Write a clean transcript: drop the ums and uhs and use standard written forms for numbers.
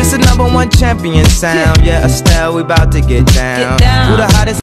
This is #1 champion sound. Yeah, Estelle, we about to get down. Who the hottest